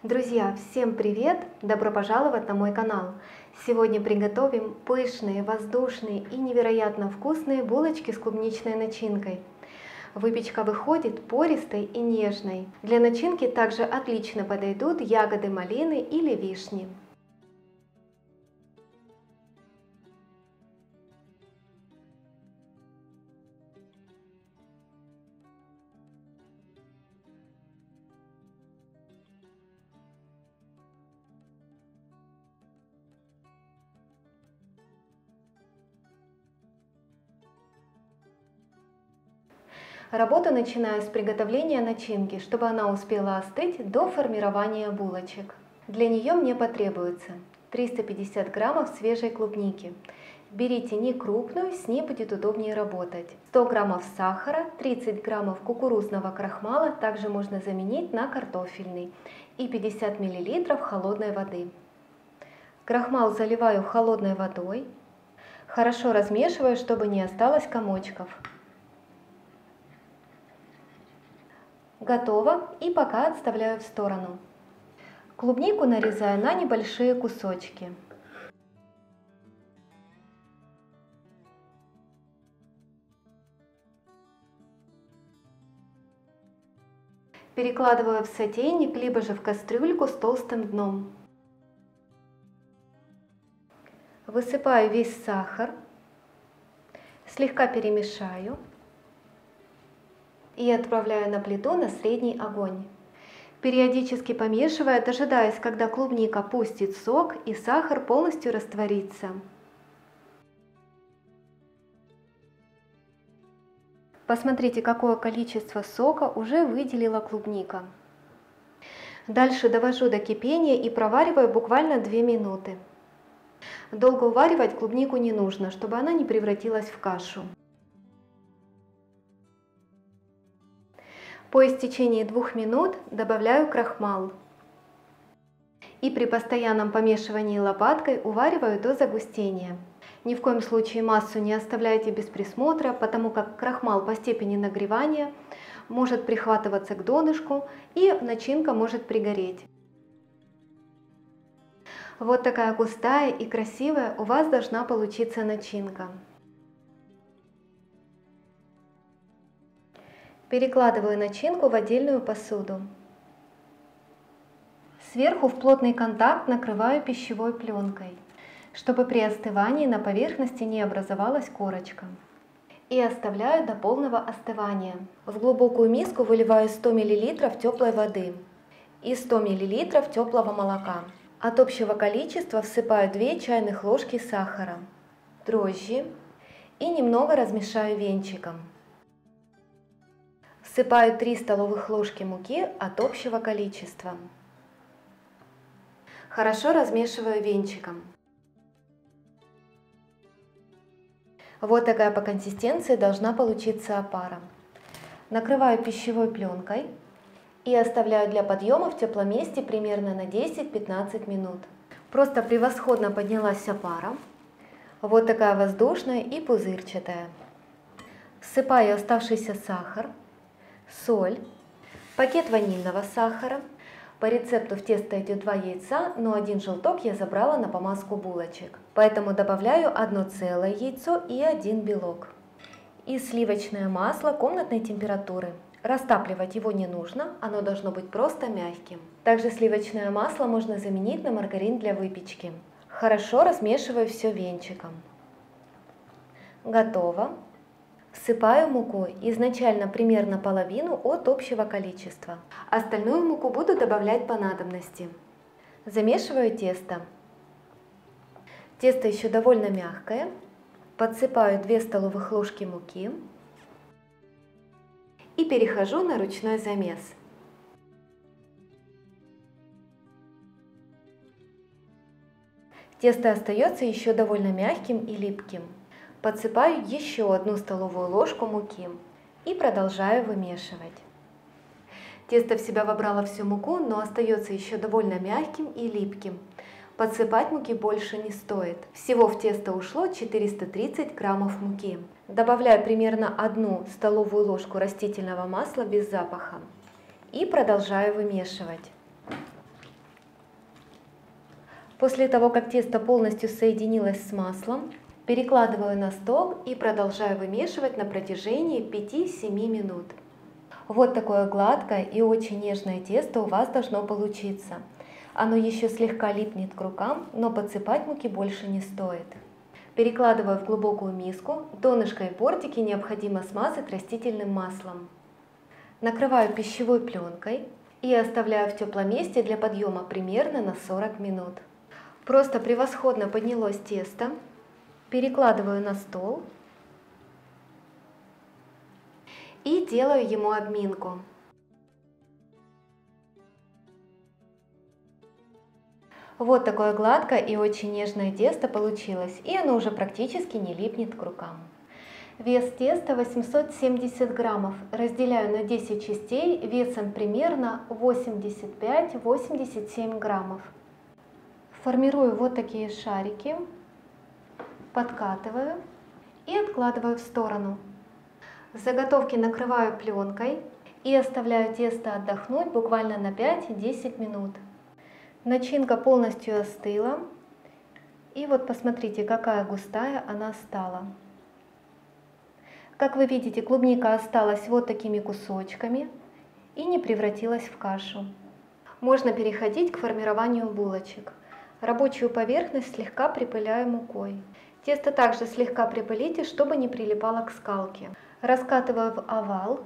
Друзья, всем привет! Добро пожаловать на мой канал! Сегодня приготовим пышные, воздушные и невероятно вкусные булочки с клубничной начинкой. Выпечка выходит пористой и нежной. Для начинки также отлично подойдут ягоды малины или вишни. Работу начинаю с приготовления начинки, чтобы она успела остыть до формирования булочек. Для нее мне потребуется 350 граммов свежей клубники. Берите не крупную, с ней будет удобнее работать. 100 граммов сахара, 30 граммов кукурузного крахмала, также можно заменить на картофельный, и 50 мл холодной воды. Крахмал заливаю холодной водой. Хорошо размешиваю, чтобы не осталось комочков. Готово, и пока отставляю в сторону. Клубнику нарезаю на небольшие кусочки. Перекладываю в сотейник, либо же в кастрюльку с толстым дном. Высыпаю весь сахар, слегка перемешаю и отправляю на плиту на средний огонь. Периодически помешивая, дожидаясь, когда клубника пустит сок и сахар полностью растворится. Посмотрите, какое количество сока уже выделила клубника. Дальше довожу до кипения и провариваю буквально 2 минуты. Долго уваривать клубнику не нужно, чтобы она не превратилась в кашу. По истечении 2 минут добавляю крахмал и при постоянном помешивании лопаткой увариваю до загустения. Ни в коем случае массу не оставляйте без присмотра, потому как крахмал по степени нагревания может прихватываться к донышку и начинка может пригореть. Вот такая густая и красивая у вас должна получиться начинка. Перекладываю начинку в отдельную посуду. Сверху в плотный контакт накрываю пищевой пленкой, чтобы при остывании на поверхности не образовалась корочка. И оставляю до полного остывания. В глубокую миску выливаю 100 мл теплой воды и 100 мл теплого молока. От общего количества всыпаю 2 чайных ложки сахара, дрожжи и немного размешаю венчиком. Всыпаю 3 столовых ложки муки от общего количества. Хорошо размешиваю венчиком. Вот такая по консистенции должна получиться опара. Накрываю пищевой пленкой и оставляю для подъема в теплом месте примерно на 10-15 минут. Просто превосходно поднялась опара. Вот такая воздушная и пузырчатая. Всыпаю оставшийся сахар, соль, пакет ванильного сахара. По рецепту в тесто идет 2 яйца, но 1 желток я забрала на помазку булочек. Поэтому добавляю 1 целое яйцо и 1 белок. И сливочное масло комнатной температуры. Растапливать его не нужно, оно должно быть просто мягким. Также сливочное масло можно заменить на маргарин для выпечки. Хорошо размешиваю все венчиком. Готово. Всыпаю муку, изначально примерно половину от общего количества. Остальную муку буду добавлять по надобности. Замешиваю тесто. Тесто еще довольно мягкое. Подсыпаю 2 столовых ложки муки и перехожу на ручной замес. Тесто остается еще довольно мягким и липким. Подсыпаю еще 1 столовую ложку муки и продолжаю вымешивать. Тесто в себя вобрало всю муку, но остается еще довольно мягким и липким. Подсыпать муки больше не стоит. Всего в тесто ушло 430 граммов муки. Добавляю примерно 1 столовую ложку растительного масла без запаха и продолжаю вымешивать. После того, как тесто полностью соединилось с маслом, перекладываю на стол и продолжаю вымешивать на протяжении 5-7 минут. Вот такое гладкое и очень нежное тесто у вас должно получиться. Оно еще слегка липнет к рукам, но подсыпать муки больше не стоит. Перекладываю в глубокую миску, донышко и бортики необходимо смазать растительным маслом. Накрываю пищевой пленкой и оставляю в теплом месте для подъема примерно на 40 минут. Просто превосходно поднялось тесто. Перекладываю на стол и делаю ему обминку. Вот такое гладкое и очень нежное тесто получилось, и оно уже практически не липнет к рукам. Вес теста 870 граммов, разделяю на 10 частей весом примерно 85-87 граммов. Формирую вот такие шарики, подкатываю и откладываю в сторону. Заготовки накрываю пленкой и оставляю тесто отдохнуть буквально на 5-10 минут. Начинка полностью остыла, и вот посмотрите, какая густая она стала. Как вы видите, клубника осталась вот такими кусочками и не превратилась в кашу. Можно переходить к формированию булочек. Рабочую поверхность слегка припыляю мукой. Тесто также слегка припылите, чтобы не прилипало к скалке. Раскатываю в овал.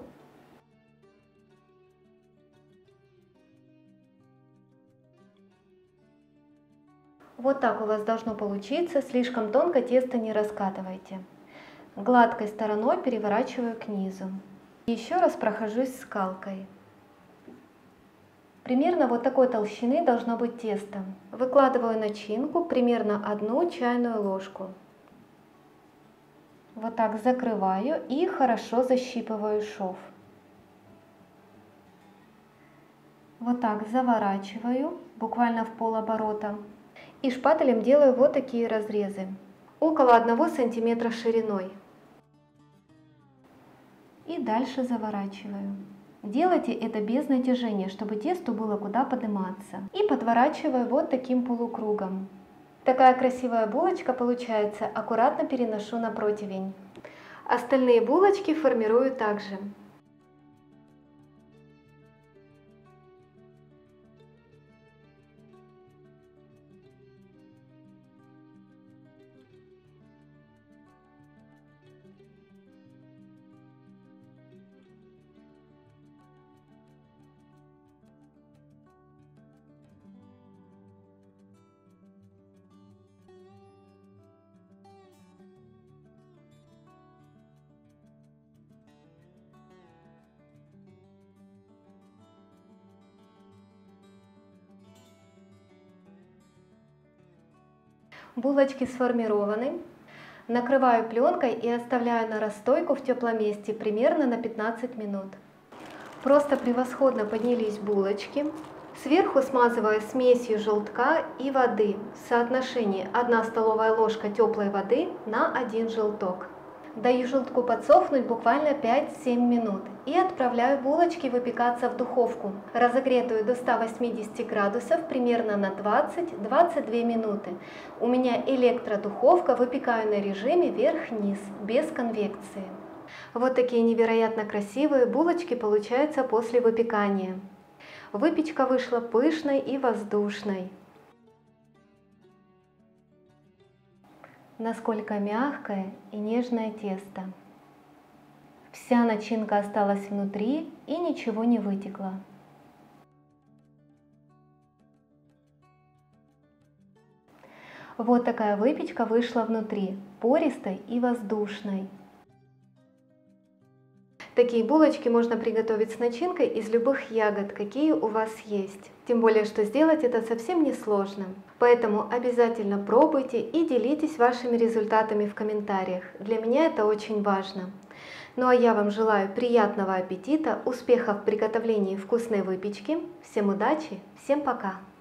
Вот так у вас должно получиться, слишком тонко тесто не раскатывайте. Гладкой стороной переворачиваю к низу. Еще раз прохожусь скалкой. Примерно вот такой толщины должно быть тесто. Выкладываю начинку, примерно 1 чайную ложку. Вот так закрываю и хорошо защипываю шов. Вот так заворачиваю, буквально в полоборота. И шпателем делаю вот такие разрезы, около 1 сантиметра шириной. И дальше заворачиваю. Делайте это без натяжения, чтобы тесту было куда подниматься. И подворачиваю вот таким полукругом. Такая красивая булочка получается, аккуратно переношу на противень. Остальные булочки формирую также. Булочки сформированы. Накрываю пленкой и оставляю на расстойку в теплом месте примерно на 15 минут. Просто превосходно поднялись булочки. Сверху смазываю смесью желтка и воды в соотношении 1 столовая ложка теплой воды на 1 желток. Даю желтку подсохнуть буквально 5-7 минут и отправляю булочки выпекаться в духовку, разогретую до 180 градусов примерно на 20-22 минуты. У меня электродуховка, выпекаю на режиме верх-низ, без конвекции. Вот такие невероятно красивые булочки получаются после выпекания. Выпечка вышла пышной и воздушной. Насколько мягкое и нежное тесто. Вся начинка осталась внутри и ничего не вытекло. Вот такая выпечка вышла внутри, пористой и воздушной. Такие булочки можно приготовить с начинкой из любых ягод, какие у вас есть. Тем более, что сделать это совсем не сложно. Поэтому обязательно пробуйте и делитесь вашими результатами в комментариях. Для меня это очень важно. Ну а я вам желаю приятного аппетита, успехов в приготовлении вкусной выпечки. Всем удачи, всем пока!